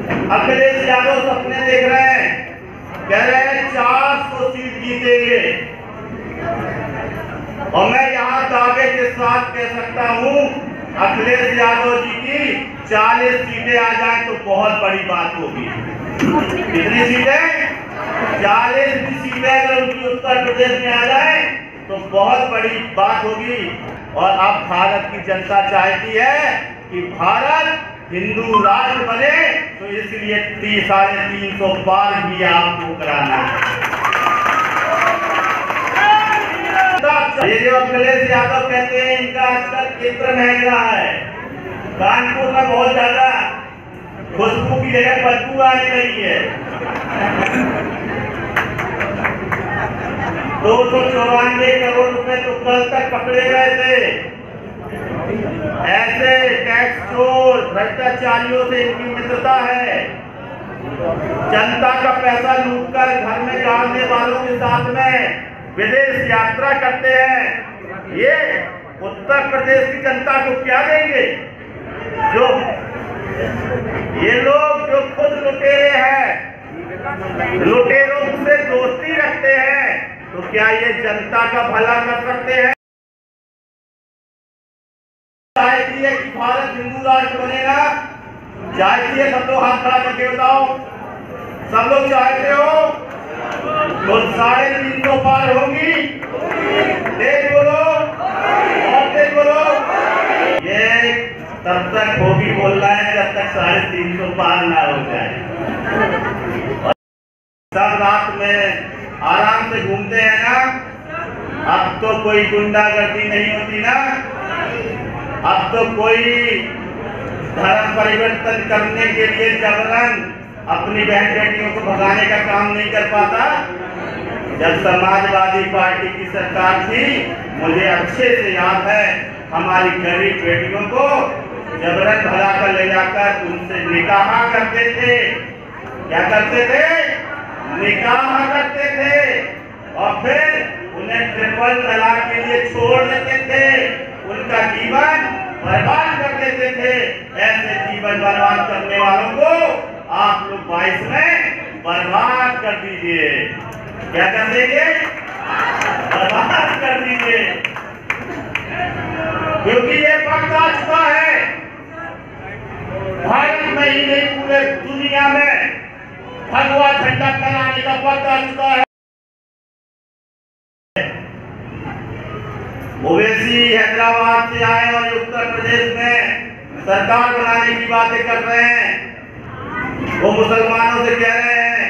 अखिलेश यादव सपने देख रहे हैं, कह रहे हैं 400 सीट जीतेंगे। और मैं यहाँ दावे के साथ कह सकता हूँ, अखिलेश यादव जी की 40 सीटें आ जाए तो बहुत बड़ी बात होगी। कितनी सीटें? 40 की सीटें अगर उनकी उत्तर प्रदेश में आ जाए तो बहुत बड़ी बात होगी। और अब भारत की जनता चाहती है कि भारत हिंदू राष्ट्र बने, तो इसलिए 350 पार भी आपको कराना है। ये जो अखिलेश यादव कहते हैं, इनका आजकल चित्र महक रहा है। कानपुर में बहुत ज्यादा खुशबू की जगह बदबू आने लगी है। 294 करोड़ रुपए तो कल तक पकड़े गए थे। ऐसे टैक्स चोर भ्रष्टाचारियों से इनकी मित्रता है। जनता का पैसा लूटकर घर में डालने वालों के साथ में विदेश यात्रा करते हैं। ये उत्तर प्रदेश की जनता को क्या देंगे? जो ये लोग जो खुद लुटेरे हैं, लुटेरों से दोस्ती रखते हैं, तो क्या ये जनता का भला कर सकते हैं? चाहती है कि भारत हिंदू राष्ट्र बनेगा, चाहती है। सब लोग हाथ खड़ा करके बताओ, सब लोग चाहते हो तो 350 पार होगी। तेज बोलो और तेज बोलो। ये तब तक होगी बोल रहा है जब तक 350 पार ना हो जाए। सब रात में आराम से घूमते हैं ना। अब तो कोई गुंडागर्दी नहीं होती ना। अब तो कोई धर्म परिवर्तन करने के लिए जबरन अपनी बहन बेटियों को भगाने का काम नहीं कर पाता। जब समाजवादी पार्टी की सरकार थी, मुझे अच्छे से याद है, हमारी गरीब बेटियों को जबरन भगा कर ले जाकर उनसे निकाह करते थे। क्या करते थे? निकाह करते थे और फिर उन्हें ट्रिपल तलाक के लिए छोड़ देते थे। उनका जीवन बर्बाद कर देते थे। ऐसे जीवन बर्बाद करने वालों को आप लोग 22 में बर्बाद कर दीजिए। क्या कर देंगे? बर्बाद कर दीजिए, क्योंकि ये वक्त आ चुका है। भारत में ही नहीं, पूरे दुनिया में भगवा झंडा फहराने का वक्त आ चुका है। ओवैसी हैदराबाद से आए और उत्तर प्रदेश में सरकार बनाने की बातें कर रहे हैं। वो मुसलमानों से कह रहे हैं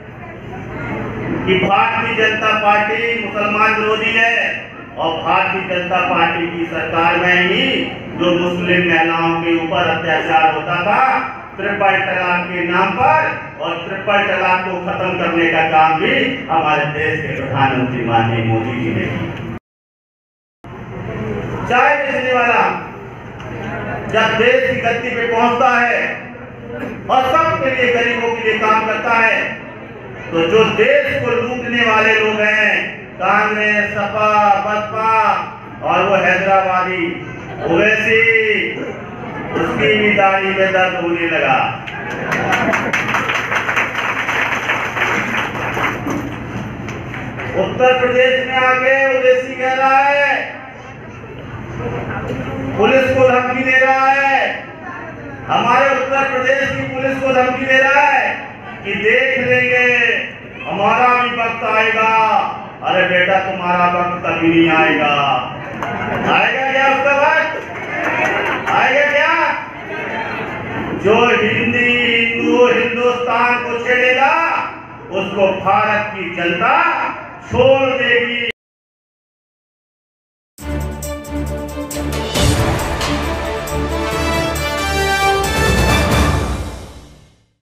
कि भारतीय जनता पार्टी मुसलमान विरोधी है, और भारतीय जनता पार्टी की सरकार में ही जो मुस्लिम महिलाओं के ऊपर अत्याचार होता था ट्रिपल तलाक के नाम पर, और ट्रिपल तलाक को खत्म करने का काम भी हमारे देश के प्रधानमंत्री माननीय मोदी जी ने किया। चाय बेचने वाला जब देश की गद्दी पे पहुंचता है और सबके लिए, गरीबों के लिए काम करता है, तो जो देश को लूटने वाले लोग हैं, कांग्रेस, सपा, बसपा और वो हैदराबादी ओवैसी, उसकी भी दाढ़ी में दर्द होने लगा। उत्तर प्रदेश में आके ओवैसी कह रहा है, पुलिस को धमकी दे रहा है, हमारे उत्तर प्रदेश की पुलिस को धमकी दे रहा है कि देख लेंगे, हमारा भी वक्त आएगा। अरे बेटा, तुम्हारा वक्त कभी नहीं आएगा। आएगा क्या उसका वक्त? आएगा क्या? जो हिंदू हिंदुस्तान को छेड़ेगा उसको भारत की जनता छोड़ देगी।